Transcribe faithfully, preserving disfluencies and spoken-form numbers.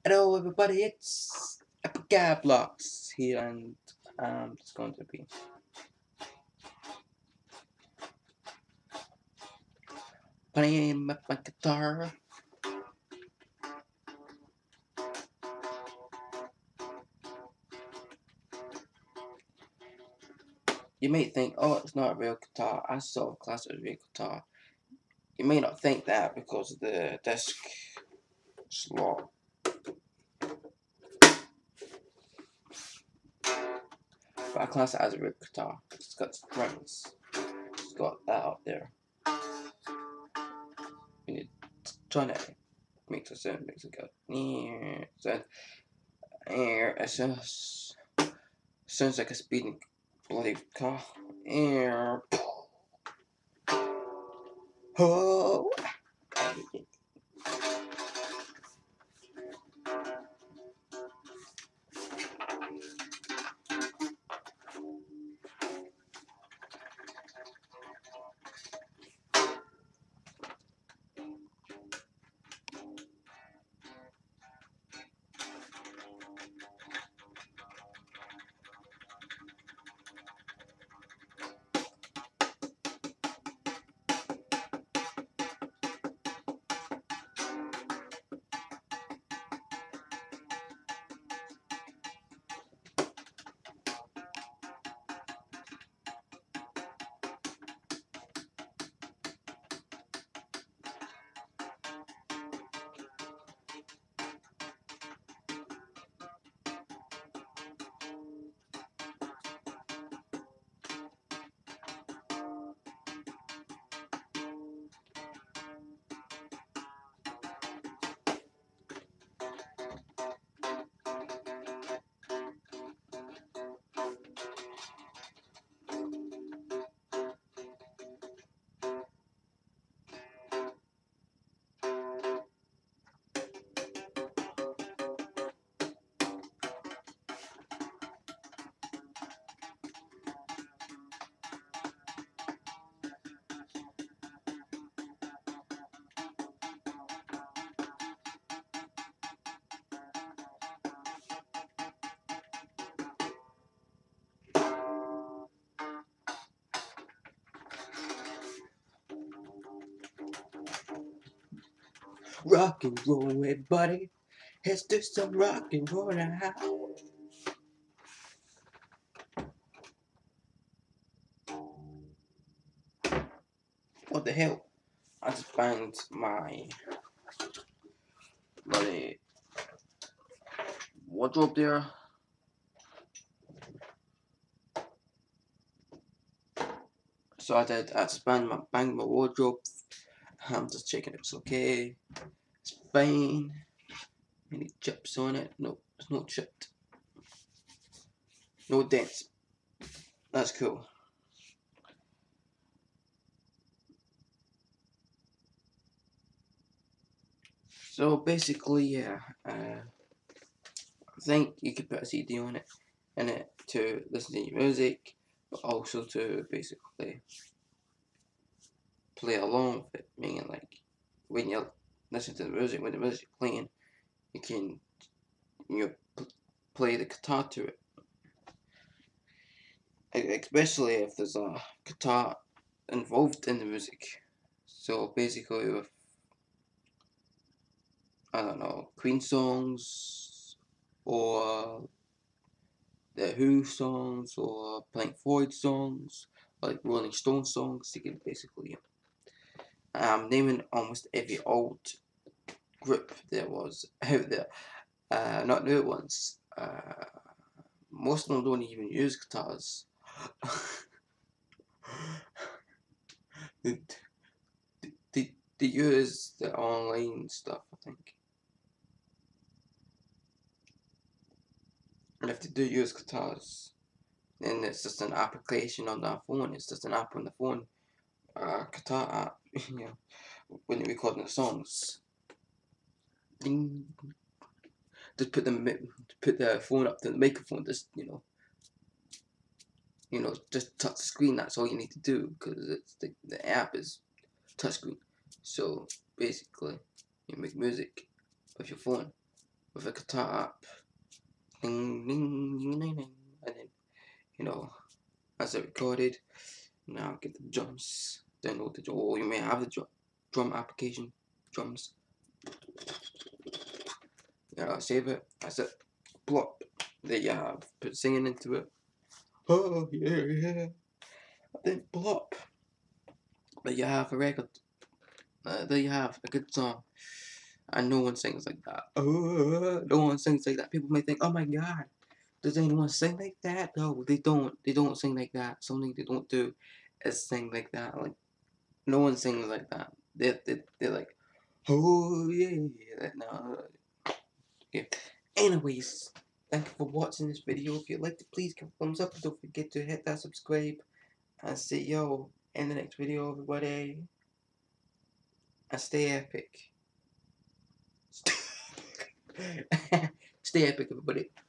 Hello everybody, it's Blocks here, and I'm just going to be playing my, my guitar. You may think, oh, it's not a real guitar. I saw a class of real guitar. You may not think that because of the disc slot, but I class it as a real guitar. It's got strings. It's got that up there. When you try to make the sound, it makes it go. So, it just sounds like a speeding bloody car. Oh. Rock and roll, everybody. Let's do some rock and roll now. What the hell? I just banged my bloody wardrobe there. So I did. I just banged my, banged my wardrobe. I'm just checking it's okay. It's fine. Any chips on it? No, it's not chipped. No dents. That's cool. So basically, yeah, uh, I think you could put a C D on it, in it to listen to your music, but also to basically play along with it. Meaning, like when you listen to the music, when the music's playing, you can you know, play the guitar to it. Especially if there's a guitar involved in the music. So basically, with I don't know Queen songs or the Who songs or Pink Floyd songs, like Rolling Stone songs, you can basically um naming almost every old group there was out there. Uh, not new ones. Uh, most of them don't even use guitars. they, they, they use the online stuff, I think. And if they do use guitars, then it's just an application on their phone. It's just an app on the phone, a guitar app. You know, when you're recording the songs, ding, just put the put the phone up to the microphone. Just you know, you know, just touch the screen. That's all you need to do because it's the the app is touchscreen. So basically, you make music with your phone. with a guitar app. Ding, ding, ding, ding, ding. And then, you know, as I recorded, now get the drums. Download the drum, or you may have the drum, drum application, drums. Yeah, save it. That's it. Plop. There you have. Put singing into it. Oh yeah, yeah. Then plop. There you have a record. Uh, there you have a good song. And no one sings like that. Oh, no one sings like that. People may think, oh my god, does anyone sing like that? No, they don't. They don't sing like that. Something they don't do is sing like that. Like, no one sings like that. They're, they're, they're like, oh yeah, yeah. No. Okay. Anyways, thank you for watching this video. If you liked it, please give a thumbs up. Don't forget to hit that subscribe. And see you in the next video, everybody. And stay epic. Stay epic, everybody.